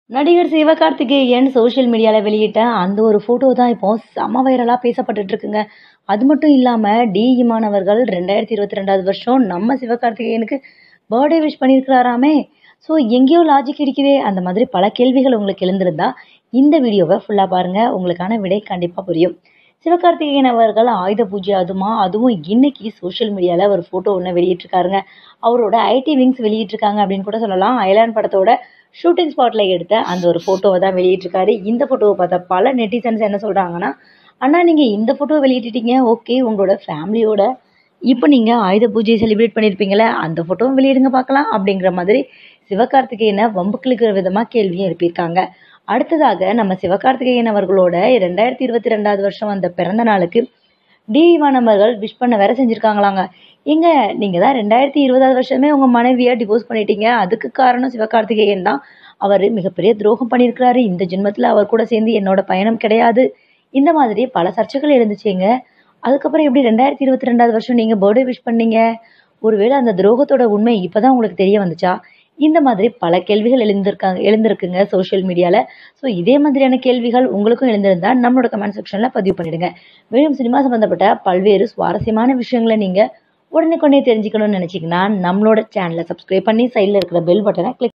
நடிகர் சிவகார்த்திகேயன் சோஷியல் மீடியால வெளியிட்ட அந்த ஒரு ஃபோட்டோ தான் இப்போ செம வைரலா பேசப்பட்டுட்டு இருக்குங்க. அது மட்டும் இல்லாம டி. மாணவர்கள் 2022வது வருஷம் நம்ம சிவகார்த்திகேயனுக்கு பர்த்டே விஷ் பண்ணியிருக்கிறாராமே. ஸோ எங்கேயோ லாஜிக் இருக்குதே! அந்த மாதிரி பல கேள்விகள் உங்களுக்கு எழுந்திருந்தா, இந்த வீடியோவ ஃபுல்லா பாருங்க. உங்களுக்கான விடை கண்டிப்பா புரியும். சிவகார்த்திகேயன் அவர்கள் ஆயுத பூஜை அதுவும் இன்னைக்கு சோஷியல் மீடியால ஒரு ஃபோட்டோ ஒண்ணு வெளியிட்டிருக்காருங்க. அவரோட ஐடி விங்ஸ் வெளியிட்டிருக்காங்க அப்படின்னு கூட சொல்லலாம். அயலான் படத்தோட ஷூட்டிங் ஸ்பாட்ல எடுத்த அந்த ஒரு ஃபோட்டோவ தான் வெளியிட்டிருக்காரு. இந்த ஃபோட்டோவ பார்த்த பல நெட்டிசன்ஸ் என்ன சொல்றாங்கன்னா, "அண்ணா நீங்க இந்த ஃபோட்டோவ வெளியிட்டுட்டீங்க. ஓகே. உங்களோட ஃபேமிலியோட இப்ப நீங்க ஆயுத பூஜைய செலிப்ரேட் பண்ணியிருப்பீங்கல்ல, அந்த ஃபோட்டோவும் வெளியிடுங்க பார்க்கலாம்." அப்படிங்கிற மாதிரி சிவகார்த்திகேயன வம்புக்கு இழுக்கிற விதமா கேள்வியும் எழுப்பியிருக்காங்க. அடுத்ததாக நம்ம சிவகார்த்திகேயன் அவர்களோட 2022வது வருஷம் வந்த பிறந்த நாளுக்கு டி. அவர்கள் விஷ் பண்ண வேற செஞ்சிருக்காங்களாங்க. ஏங்க நீங்க தான் 2020வது வருஷமே உங்க மனைவிய டிவோர்ஸ் பண்ணிட்டீங்க. அதுக்கு காரணம் சிவகார்த்திகேயன் தான். அவரு மிகப்பெரிய துரோகம் பண்ணியிருக்கிறாரு. இந்த ஜென்மத்துல அவர் கூட சேர்ந்து என்னோட பயணம் கிடையாது. இந்த மாதிரி பல சர்ச்சைகள் எழுந்துச்சுங்க. அதுக்கப்புறம் எப்படி 2022வது வருஷம் நீங்க பர்த்டே விஷ் பண்ணீங்க? ஒருவேளை அந்த துரோகத்தோட உண்மை இப்பதான் உங்களுக்கு தெரிய வந்துச்சா? இந்த மாதிரி பல கேள்விகள் எழுந்திருக்குங்க சோஷியல் மீடியால. ஸோ இதே மாதிரியான கேள்விகள் உங்களுக்கும் எழுந்திருந்தா நம்மளோட கமெண்ட் செக்ஷன்ல பதிவு பண்ணிடுங்க. மேலும் சினிமா சம்பந்தப்பட்ட பல்வேறு சுவாரஸ்யமான விஷயங்கள நீங்க உடனுக்குடனே தெரிஞ்சுக்கணும்னு நினைச்சீங்கன்னா, நம்மளோட சேனல சப்ஸ்கிரைப் பண்ணி சைடுல இருக்கிற பெல் பட்டன கிளிக்